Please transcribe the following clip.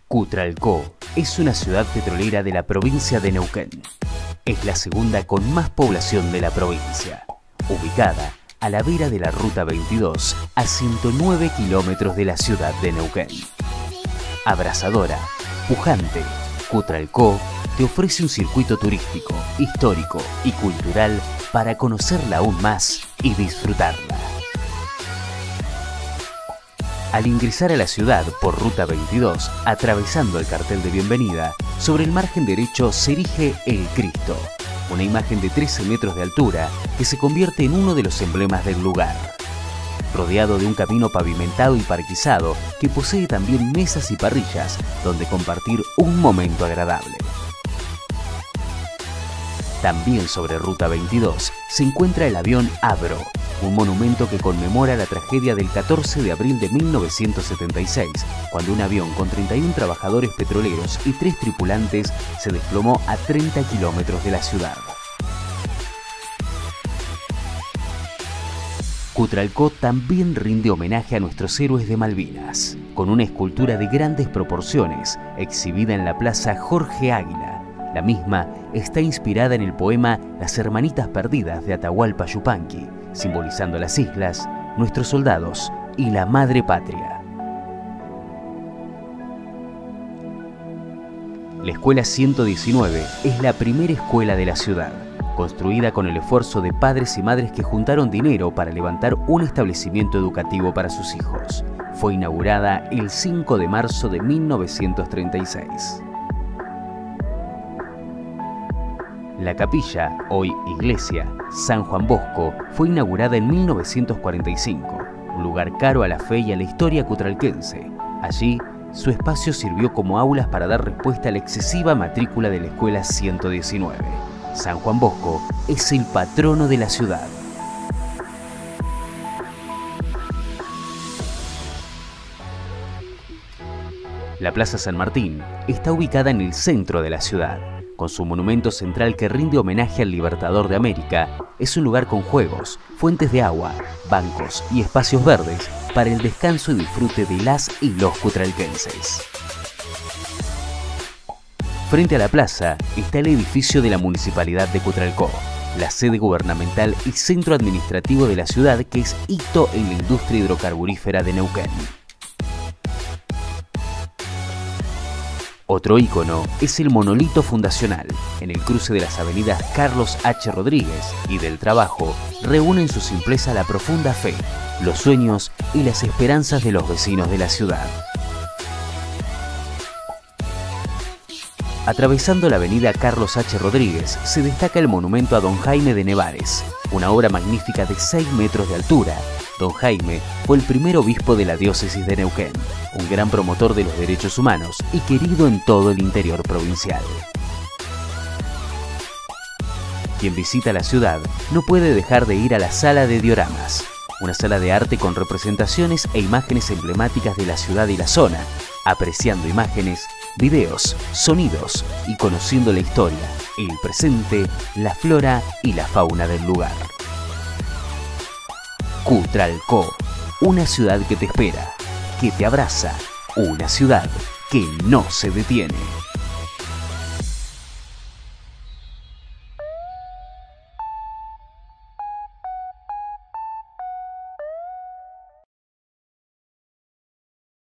Cutralcó es una ciudad petrolera de la provincia de Neuquén. Es la segunda con más población de la provincia, ubicada a la vera de la Ruta 22, a 109 kilómetros de la ciudad de Neuquén. Abrasadora, pujante, Cutralcó te ofrece un circuito turístico, histórico y cultural para conocerla aún más y disfrutarla. Al ingresar a la ciudad por Ruta 22, atravesando el cartel de bienvenida, sobre el margen derecho se erige el Cristo, una imagen de 13 metros de altura que se convierte en uno de los emblemas del lugar. Rodeado de un camino pavimentado y parquizado que posee también mesas y parrillas donde compartir un momento agradable. También sobre Ruta 22 se encuentra el avión Abro, un monumento que conmemora la tragedia del 14 de abril de 1976, cuando un avión con 31 trabajadores petroleros y 3 tripulantes se desplomó a 30 kilómetros de la ciudad. Cutralcó también rinde homenaje a nuestros héroes de Malvinas, con una escultura de grandes proporciones exhibida en la Plaza Jorge Águila. La misma está inspirada en el poema Las Hermanitas Perdidas de Atahualpa Yupanqui, simbolizando las islas, nuestros soldados y la madre patria. La Escuela 119 es la primera escuela de la ciudad, construida con el esfuerzo de padres y madres que juntaron dinero para levantar un establecimiento educativo para sus hijos. Fue inaugurada el 5 de marzo de 1936. La capilla, hoy iglesia, San Juan Bosco, fue inaugurada en 1945, un lugar caro a la fe y a la historia cutralquense. Allí, su espacio sirvió como aulas para dar respuesta a la excesiva matrícula de la Escuela 119. San Juan Bosco es el patrono de la ciudad. La Plaza San Martín está ubicada en el centro de la ciudad. Con su monumento central que rinde homenaje al Libertador de América, es un lugar con juegos, fuentes de agua, bancos y espacios verdes para el descanso y disfrute de las y los cutralquenses. Frente a la plaza está el edificio de la Municipalidad de Cutralcó, la sede gubernamental y centro administrativo de la ciudad, que es hito en la industria hidrocarburífera de Neuquén. Otro ícono es el monolito fundacional. En el cruce de las avenidas Carlos H. Rodríguez y del Trabajo, reúne en su simpleza la profunda fe, los sueños y las esperanzas de los vecinos de la ciudad. Atravesando la avenida Carlos H. Rodríguez se destaca el monumento a Don Jaime de Nevares, una obra magnífica de 6 metros de altura. Don Jaime fue el primer obispo de la diócesis de Neuquén, un gran promotor de los derechos humanos y querido en todo el interior provincial. Quien visita la ciudad no puede dejar de ir a la Sala de Dioramas, una sala de arte con representaciones e imágenes emblemáticas de la ciudad y la zona, apreciando imágenes, videos, sonidos y conociendo la historia, el presente, la flora y la fauna del lugar. Cutralcó, una ciudad que te espera, que te abraza, una ciudad que no se detiene.